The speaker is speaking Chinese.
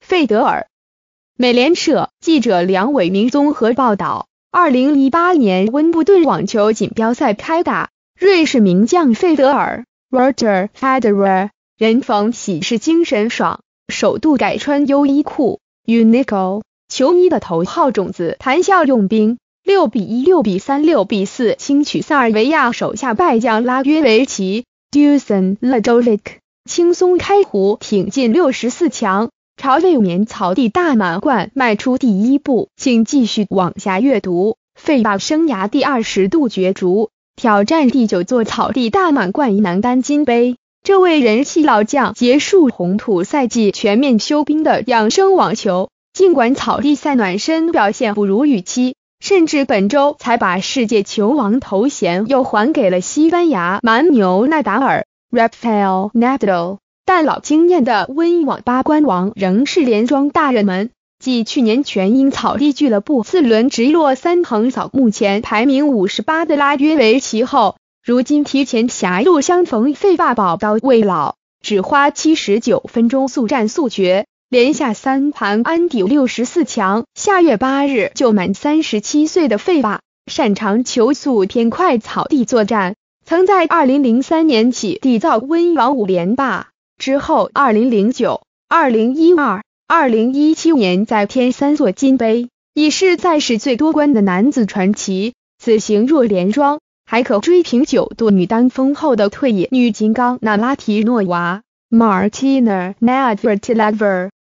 费德尔。美联社记者梁伟明综合报道，2018年温布顿网球锦标赛开打，瑞士名将费德尔 Roger Federer 人逢喜事精神爽，首度改穿优衣库 Uniqlo 球迷的头号种子谈笑用兵，6-1、6-3、6-4轻取塞尔维亚手下败将拉约维奇 Dusan Lajovic， 轻松开壶挺进64强，朝卫冕草地大满贯迈出第一步。请继续往下阅读。费爸生涯第20度角逐，挑战第9座草地大满贯男单金杯。这位人气老将结束红土赛季全面休兵的养生网球，尽管草地赛暖身表现不如预期，甚至本周才把世界球王头衔又还给了西班牙蛮牛纳达尔 Rafael Nadal， 但老经验的温网八冠王仍是连庄大热门。继去年全英草地俱乐部4轮直落3横扫目前排名58的拉约维奇后，如今提前狭路相逢，费爸宝刀未老，只花79分钟速战速决，连下3盘安抵64强。下月8日就满37岁的费爸，擅长球速偏快草地作战，曾在2003年起缔造温网5连霸，之后2009、2012、2017年再添3座金杯，已是赛事最多冠的男子传奇。此行若连庄，还可追平9度女单封后的退役女金刚纳拉提诺娃 Martina Navratilova。